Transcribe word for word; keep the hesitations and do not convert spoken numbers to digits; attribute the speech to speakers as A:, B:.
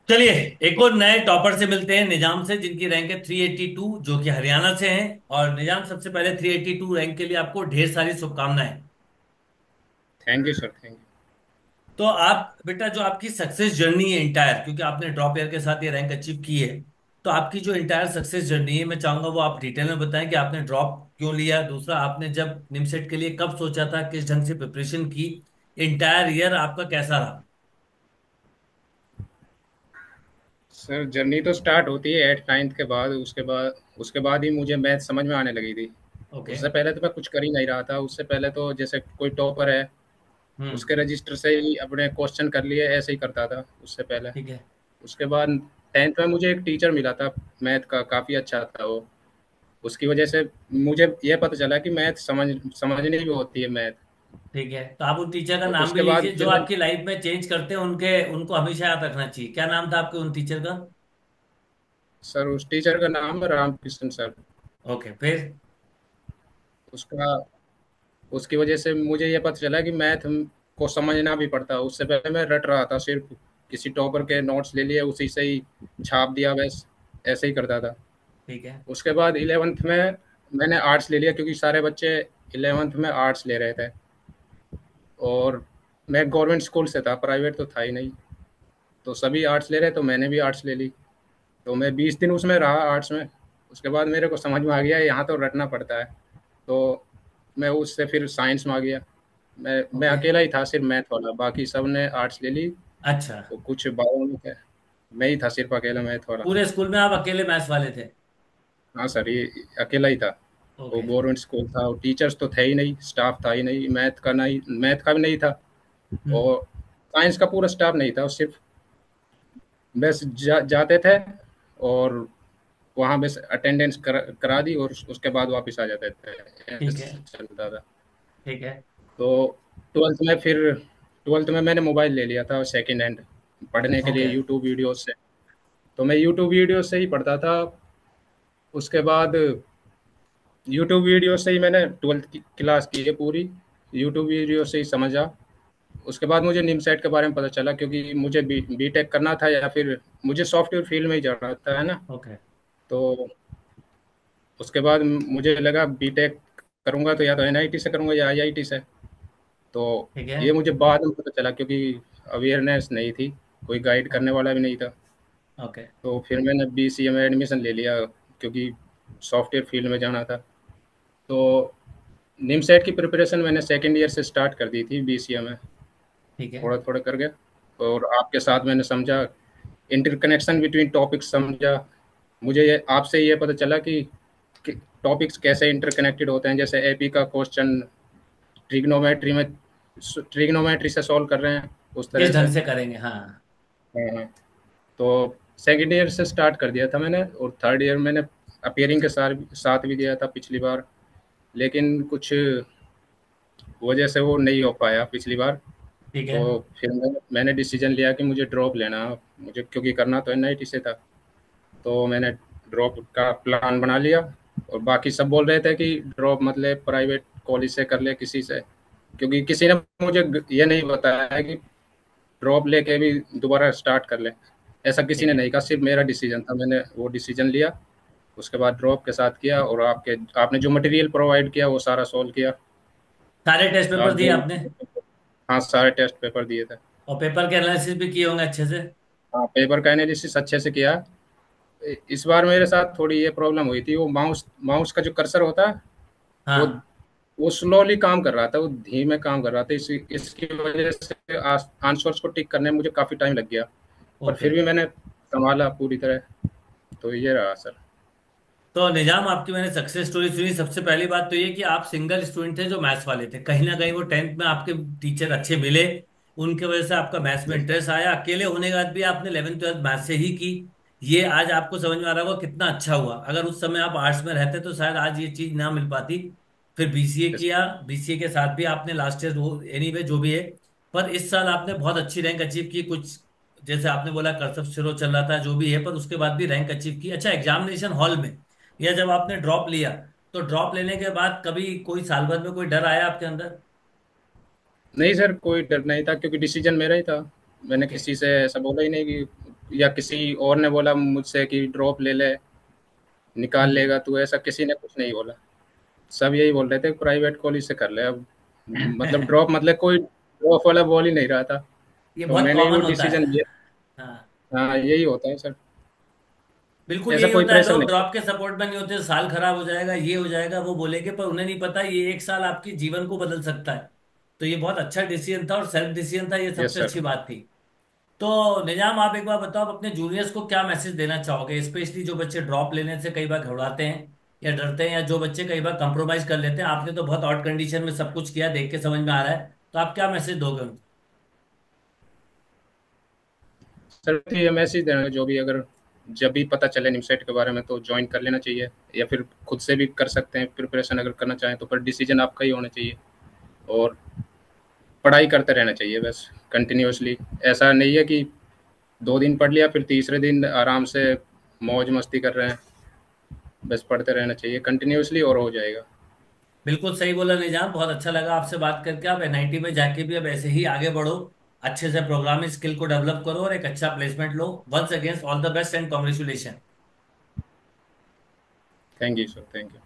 A: चलिए, एक और नए टॉपर से मिलते हैं, निजाम से, जिनकी रैंक है थ्री एटी टू, जो कि हरियाणा से हैं। और निजाम, सबसे पहले थ्री एटी टू रैंक के लिए आपको ढेर सारी शुभकामनाएं।
B: Thank you sir, thank you.
A: तो आप बेटा, जो आपकी सक्सेस जर्नी है इंटायर, क्योंकि आपने ड्रॉप ईयर के साथ ये रैंक अचीव की है, तो आपकी जो इंटायर सक्सेस जर्नी है, मैं चाहूंगा वो आप डिटेल में बताएं कि आपने ड्रॉप क्यों लिया। दूसरा, आपने जब निमसेट के लिए कब सोचा था, किस ढंग से प्रिपरेशन की, इंटायर ईयर आपका कैसा रहा।
B: सर जर्नी तो स्टार्ट होती है एट नाइन्थ के बाद। उसके बाद उसके बाद ही मुझे मैथ समझ में आने लगी थी।
A: ओके।
B: उससे पहले तो मैं कुछ कर ही नहीं रहा था। उससे पहले तो जैसे कोई टॉपर है,
A: हम्म।
B: उसके रजिस्टर से ही अपने क्वेश्चन कर लिए, ऐसे ही करता था उससे पहले।
A: ठीक है।
B: उसके बाद टेंथ में मुझे एक टीचर मिला था मैथ का, काफ़ी अच्छा था वो। उसकी वजह से मुझे ये पता चला कि मैथ समझ समझनी भी होती है मैथ।
A: ठीक है, तो आप उन टीचर का
B: तो
A: नाम भी
B: उसके बाद
A: लीजिए जो
B: फिर मैं
A: आपकी लाइफ में चेंज करते हैं, उनके उनको हमेशा याद रखना चाहिए। क्या नाम था आपके उन टीचर का।
B: सर उस टीचर का नाम है रामकृष्ण सर।
A: ओके, फिर।
B: उसका उसकी वजह से मुझे ये पता चला कि मैथ को समझना भी पड़ता है। उससे पहले मैं रट रहा था, सिर्फ किसी टॉपर के नोट्स ले लिए, उसी से ही छाप दिया, बस ऐसे ही करता था।
A: ठीक है।
B: उसके बाद इलेवेंथ में मैंने आर्ट्स ले लिया, क्योंकि सारे बच्चे इलेवेंथ में आर्ट्स ले रहे थे। और मैं गवर्नमेंट स्कूल से था, प्राइवेट तो था ही नहीं। तो सभी आर्ट्स ले रहे, तो मैंने भी आर्ट्स ले ली। तो मैं बीस दिन उसमें रहा, आर्ट्स में। उसके बाद मेरे को समझ में आ गया यहाँ तो रटना पड़ता है। तो मैं उससे फिर साइंस में आ गया। मैं मैं
A: ओके।
B: अकेला ही था सिर्फ मैथ वाला, बाकी सब ने आर्ट्स ले ली।
A: अच्छा।
B: तो कुछ बायो में थे, मैं ही था सिर्फ अकेला मैथ वाला।
A: पूरे स्कूल में आप अकेले मैथ्स वाले थे।
B: हाँ सर, ये अकेला ही था। वो
A: ओके।
B: गवर्नमेंट स्कूल था, और टीचर्स तो थे ही नहीं, स्टाफ था ही नहीं, मैथ का नहीं, मैथ का भी नहीं था।
A: हम्म।
B: और साइंस का पूरा स्टाफ नहीं था, वो सिर्फ बस जा, जाते थे, और वहाँ बस अटेंडेंस कर, करा दी, और उस- उसके बाद वापस आ जाते थे।
A: ठीक है।
B: ऐसे चलता था।
A: ठीक है।
B: तो ट्वेल्थ में फिर ट्वेल्थ में मैंने मोबाइल ले लिया था सेकेंड हैंड, पढ़ने के लिए
A: ओके।
B: यूट्यूब वीडियो से। तो मैं यूट्यूब वीडियो से ही पढ़ता था। उसके बाद यूट्यूब वीडियो से ही मैंने ट्वेल्थ की क्लास की है पूरी, यूट्यूब वीडियो से ही समझा। उसके बाद मुझे निमसेट के बारे में पता चला, क्योंकि मुझे बी बी टेक करना था, या फिर मुझे सॉफ्टवेयर फील्ड में ही जाना था, है ना।
A: ओके।
B: तो उसके बाद मुझे लगा बी टेक करूँगा तो या तो एन आई टी से करूँगा या आई आई टी से। तो
A: ठीक है।
B: ये मुझे बाद में पता चला, क्योंकि अवेयरनेस नहीं थी, कोई गाइड करने
A: ओके।
B: वाला भी नहीं था।
A: ओके।
B: तो फिर मैंने बी सी ए में एडमिशन ले लिया, क्योंकि सॉफ्टवेयर फील्ड में जाना था। तो निमसेट की प्रिपरेशन मैंने सेकेंड ईयर से स्टार्ट कर दी थी बी सी ए में,
A: ठीक है।
B: थोड़ा थोड़ा करके। और आपके साथ मैंने समझा, इंटरकनेक्शन बिटवीन टॉपिक्स समझा। मुझे ये आपसे ये पता चला कि, कि टॉपिक्स कैसे इंटरकनेक्टेड होते हैं। जैसे ए पी का क्वेश्चन ट्रिग्नोमेट्री में, ट्रिग्नोमेट्री से सॉल्व कर रहे हैं, उस तरह
A: किस
B: से।
A: ढंग से करेंगे, हाँ।
B: हाँ, हाँ। तो सेकेंड ईयर से स्टार्ट कर दिया था मैंने, और थर्ड ईयर मैंने अपियरिंग के साथ साथ भी दिया था पिछली बार। लेकिन कुछ वजह से वो नहीं हो पाया पिछली बार।
A: ठीक है।
B: तो फिर मैं, मैंने डिसीजन लिया कि मुझे ड्रॉप लेना, मुझे क्योंकि करना तो एन आई टी से था। तो मैंने ड्रॉप का प्लान बना लिया। और बाकी सब बोल रहे थे कि ड्रॉप मतलब प्राइवेट कॉलेज से कर ले, किसी से। क्योंकि किसी ने मुझे ये नहीं बताया है कि ड्रॉप लेके भी दोबारा स्टार्ट कर ले। ऐसा किसी
A: ठीक
B: ने
A: है।
B: नहीं कहा, सिर्फ मेरा डिसीजन था, मैंने वो डिसीजन लिया। उसके बाद ड्रॉप के साथ किया, और आपके आपने जो मटेरियल प्रोवाइड किया वो सारा सॉल्व किया।
A: सारे टेस्ट पेपर
B: आप
A: दिए
B: जो,
A: आपने।
B: हाँ, सारे टेस्ट पेपर दिए थे।
A: और पेपर के एनालिसिस भी किए होंगे अच्छे से।
B: हाँ, पेपर का एनालिसिस अच्छे से किया। इस बार मेरे साथ थोड़ी ये प्रॉब्लम हुई थी, वो माउस माउस का जो कर्सर होता है, वो
A: हाँ।
B: वो स्लोली काम कर रहा था, वो धीमे काम कर रहा था। इस, इसकी वजह से आंसर्स को टिक करने में मुझे काफ़ी टाइम लग गया। पर
A: ओके।
B: फिर भी मैंने संभाला पूरी तरह। तो ये रहा सर।
A: तो निजाम, आपकी मैंने सक्सेस स्टोरी सुनी। सबसे पहली बात तो ये कि आप सिंगल स्टूडेंट थे जो मैथ्स वाले थे। कहीं ना कहीं वो टेंथ में आपके टीचर अच्छे मिले, उनके वजह से आपका मैथ्स में इंटरेस्ट आया। अकेले होने के बाद भी आपने इलेवेंथ ट्वेल्थ मैथ्स से ही की। ये आज आपको समझ में आ रहा होगा कितना अच्छा हुआ। अगर उस समय आप आर्ट्स में रहते तो शायद आज ये चीज ना मिल पाती। फिर बी सी ए किया, बी सी ए के साथ भी आपने लास्ट ईयर, वो एनीवे जो भी है। पर इस साल आपने बहुत अच्छी रैंक अचीव की। कुछ जैसे आपने बोला कर्सव शिरो चल रहा था जो भी है, पर उसके बाद भी रैंक अचीव की। अच्छा, एग्जामिनेशन हॉल में या जब आपने ड्रॉप लिया, तो ड्रॉप लेने के बाद कभी कोई साल भर में कोई डर आया आपके अंदर।
B: नहीं सर, कोई डर नहीं था, क्योंकि डिसीजन मेरा ही था। मैंने
A: ओके।
B: किसी से ऐसा बोला ही नहीं कि या किसी और ने बोला मुझसे कि ड्रॉप ले ले, निकाल
A: हम्म।
B: लेगा तू, ऐसा किसी ने कुछ नहीं बोला। सब यही बोल रहे थे प्राइवेट कॉलेज से कर ले अब। मतलब ड्रॉप मतलब कोई ड्रॉप वाला बोल ही नहीं रहा था।
A: ये
B: तो
A: बहुत
B: मैंने वो
A: कॉमन होता है।
B: डिसीजन लिया।
A: हाँ,
B: हाँ यही होता है सर।
A: बिल्कुल
B: ऐसा
A: यही
B: कोई
A: होता है।
B: प्रेशर
A: लोग
B: नहीं।
A: ड्रॉप के सपोर्ट में नहीं होते, साल खराब हो जाएगा, ये हो जाएगा, वो बोलेंगे, पर उन्हें नहीं पता ये एक साल आपके जीवन को बदल सकता है। तो ये बहुत अच्छा डिसीजन था और सेल्फ डिसीजन था, ये
B: यस
A: सबसे
B: सर।
A: अच्छी बात थी। तो निजाम, आप एक बार बताओ, आप अपने जूनियर्स को क्या मैसेज देना चाहोगे, स्पेशली जो बच्चे ड्रॉप लेने से कई बार घबराते हैं या डरते हैं, या जो बच्चे कई बार कंप्रोमाइज कर लेते हैं। आपने तो बहुत ऑड कंडीशन में सब कुछ किया, देख के समझ में आ रहा है, तो आप क्या मैसेज दोगे उनको?
B: सर तो ये मैसेज देना, जो भी अगर जब भी पता चले निमसेट के बारे में तो ज्वाइन कर लेना चाहिए, या फिर खुद से भी कर सकते हैं प्रिपरेशन अगर करना चाहें तो, पर डिसीजन आपका ही होना चाहिए। और पढ़ाई करते रहना चाहिए बस कंटिन्यूअसली। ऐसा नहीं है कि दो दिन पढ़ लिया फिर तीसरे दिन आराम से मौज मस्ती कर रहे हैं। बस पढ़ते रहना चाहिए कंटिन्यूअसली और हो जाएगा।
A: बिल्कुल सही बोला निजाम, बहुत अच्छा लगा आपसे बात करके। आप एन आई टी में जाके भी अब ऐसे ही आगे बढ़ो, अच्छे से प्रोग्रामिंग स्किल को डेवलप करो और एक अच्छा प्लेसमेंट लो। Once again all the best and congratulation.
B: Thank you sir, thank you.